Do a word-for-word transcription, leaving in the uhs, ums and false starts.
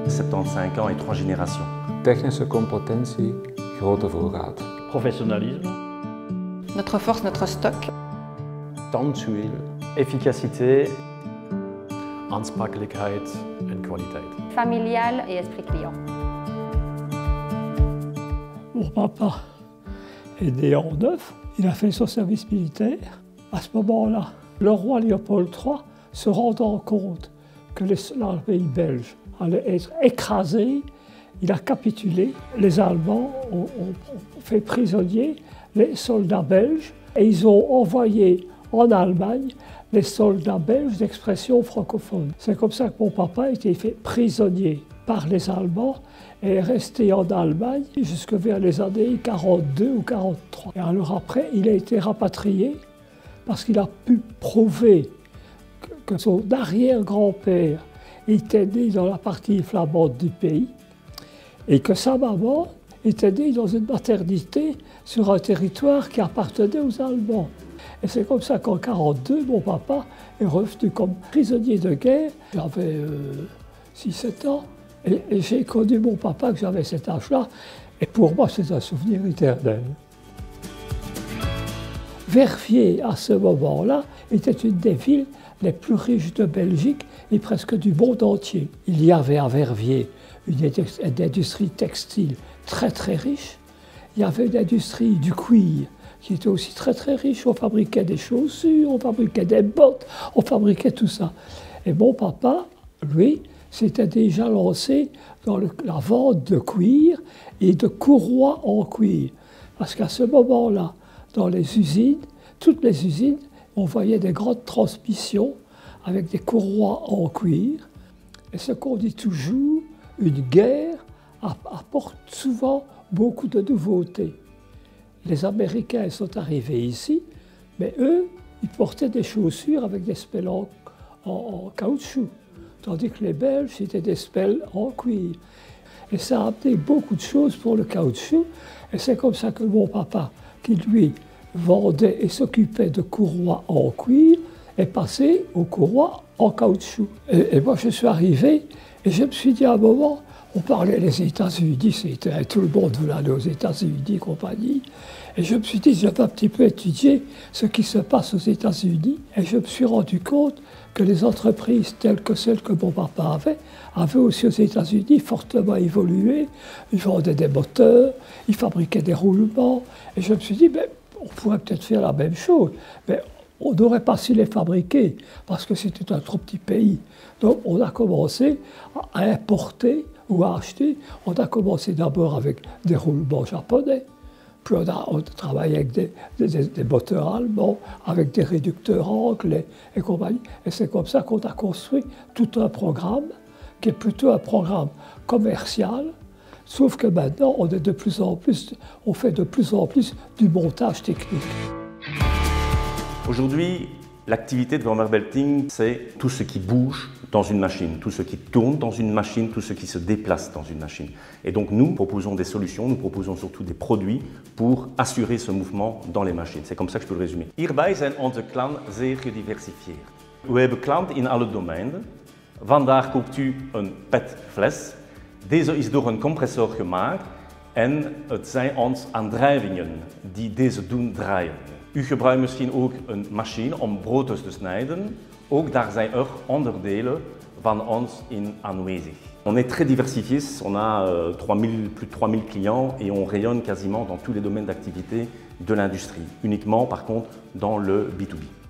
soixante-quinze ans et trois générations. Technische competentie, grote voorraad. Professionnalisme. Notre force, notre stock. Tandzuil. Efficacité. Aansprakelijkheid en kwaliteit. Familial et esprit client. Mon papa est né en neuf, il a fait son service militaire. À ce moment-là, le roi Léopold trois, se rendant compte que l'armée belge allait être écrasée, il a capitulé. Les Allemands ont, ont fait prisonniers les soldats belges et ils ont envoyé en Allemagne les soldats belges d'expression francophone. C'est comme ça que mon papa a été fait prisonnier par les Allemands et est resté en Allemagne jusque vers les années quarante-deux ou quarante-trois. Et alors après, il a été rapatrié parce qu'il a pu prouver que son arrière-grand-père était né dans la partie flamande du pays et que sa maman était née dans une maternité sur un territoire qui appartenait aux Allemands. Et c'est comme ça qu'en quarante-deux, mon papa est revenu comme prisonnier de guerre. J'avais euh, six sept ans et, et j'ai connu mon papa que j'avais cet âge-là. Et pour moi, c'est un souvenir éternel. Verviers, à ce moment-là, était une des villes les plus riches de Belgique et presque du monde entier. Il y avait à Verviers une, une industrie textile très très riche. Il y avait une industrie du cuir qui était aussi très très riche. On fabriquait des chaussures, on fabriquait des bottes, on fabriquait tout ça. Et mon papa, lui, s'était déjà lancé dans le, la vente de cuir et de courroies en cuir. Parce qu'à ce moment-là, dans les usines, toutes les usines, on voyait des grandes transmissions avec des courroies en cuir. Et ce qu'on dit toujours, une guerre apporte souvent beaucoup de nouveautés. Les Américains sont arrivés ici, mais eux, ils portaient des chaussures avec des semelles en, en, en caoutchouc, tandis que les Belges, c'était des semelles en cuir. Et ça a amené beaucoup de choses pour le caoutchouc, et c'est comme ça que mon papa, qui lui vendait et s'occupait de courroies en cuir, est passé aux courroies en caoutchouc. Et, et moi, je suis arrivé, et je me suis dit à un moment, on parlait des États-Unis, c'était tout le monde voulait aller aux États-Unis, compagnie. Et je me suis dit, je vais un petit peu étudier ce qui se passe aux États-Unis. Et je me suis rendu compte que les entreprises telles que celles que mon papa avait, avaient aussi aux États-Unis fortement évolué. Ils vendaient des moteurs, ils fabriquaient des roulements. Et je me suis dit, ben, on pourrait peut-être faire la même chose. Mais on n'aurait pas su les fabriquer parce que c'était un trop petit pays. Donc on a commencé à importer ou à acheter. On a commencé d'abord avec des roulements japonais, puis on a, on a travaillé avec des, des, des moteurs allemands, avec des réducteurs anglais et compagnie. Et c'est comme ça qu'on a construit tout un programme qui est plutôt un programme commercial, sauf que maintenant on est de plus en plus, on fait de plus en plus du montage technique. Aujourd'hui, l'activité de Wormerbelting, c'est tout ce qui bouge dans une machine, tout ce qui tourne dans une machine, tout ce qui se déplace dans une machine. Et donc nous proposons des solutions, nous proposons surtout des produits pour assurer ce mouvement dans les machines. C'est comme ça que je peux le résumer. Hierbij zijn onze klanten zeer gediversifieerd. We hebben klanten in alle domeinen. Vandaag koopt u een P E T-fles. Deze is door een compressor gemaakt en het zijn ons aandrijvingen die deze doen draaien. U gebruikt misschien ook een machine om brood te snijden. Ook daar zijn er onderdelen van ons in aanwezig. On est très diversifiés, on a euh, trois mille, plus de trois mille clients et on rayonne quasiment dans tous les domaines d'activité de l'industrie. Uniquement par contre dans le B to B.